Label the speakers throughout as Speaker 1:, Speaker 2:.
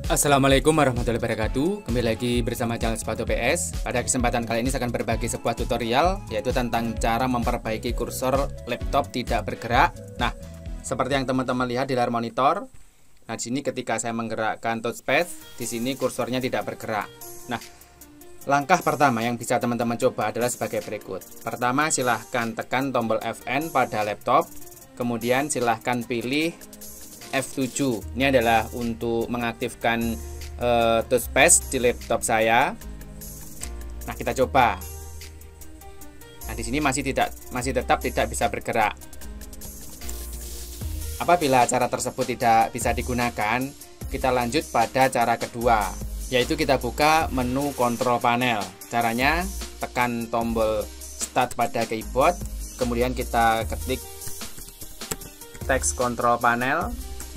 Speaker 1: Assalamualaikum warahmatullahi wabarakatuh. Kembali lagi bersama channel Sepatu PS. Pada kesempatan kali ini saya akan berbagi sebuah tutorial, yaitu tentang cara memperbaiki kursor laptop tidak bergerak. Nah, seperti yang teman-teman lihat di layar monitor. Nah, di sini ketika saya menggerakkan touchpad, di sini kursornya tidak bergerak. Nah, langkah pertama yang bisa teman-teman coba adalah sebagai berikut. Pertama, silahkan tekan tombol Fn pada laptop. Kemudian silahkan pilih F7. Ini adalah untuk mengaktifkan touchpad di laptop saya. Nah, kita coba. Nah, di sini masih tetap tidak bisa bergerak. Apabila cara tersebut tidak bisa digunakan, kita lanjut pada cara kedua, yaitu kita buka menu kontrol panel. Caranya tekan tombol start pada keyboard, kemudian kita ketik text control panel.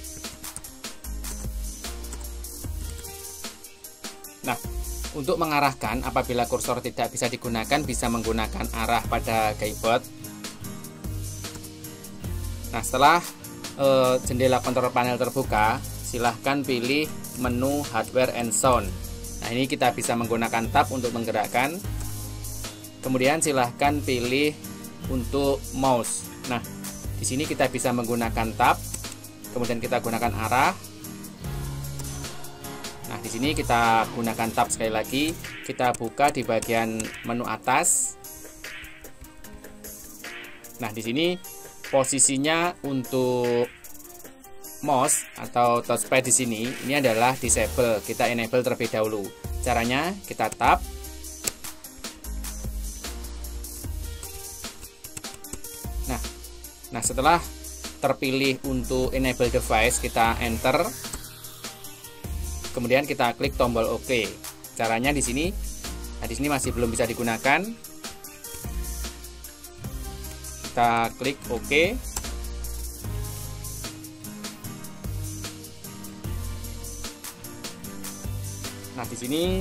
Speaker 1: Nah, untuk mengarahkan apabila kursor tidak bisa digunakan, bisa menggunakan arah pada keyboard. Nah, setelah jendela kontrol panel terbuka, silahkan pilih menu hardware and sound. Nah, ini kita bisa menggunakan tab untuk menggerakkan. Kemudian silahkan pilih untuk mouse. Nah, di sini kita bisa menggunakan tab, kemudian kita gunakan arah. Nah, di sini kita gunakan tab sekali lagi, kita buka di bagian menu atas. Nah, di sini posisinya untuk mouse atau touchpad di sini ini adalah disable, kita enable terlebih dahulu. Caranya kita tap. Nah, setelah terpilih untuk enable device, kita enter. Kemudian kita klik tombol OK. Caranya di sini, nah di sini masih belum bisa digunakan. Kita klik OK. Nah, di sini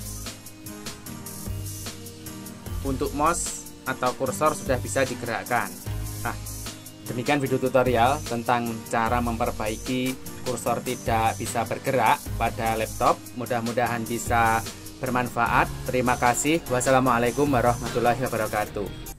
Speaker 1: untuk mouse atau kursor sudah bisa digerakkan. Nah, demikian video tutorial tentang cara memperbaiki kursor tidak bisa bergerak pada laptop. Mudah-mudahan bisa bermanfaat. Terima kasih. Wassalamualaikum warahmatullahi wabarakatuh.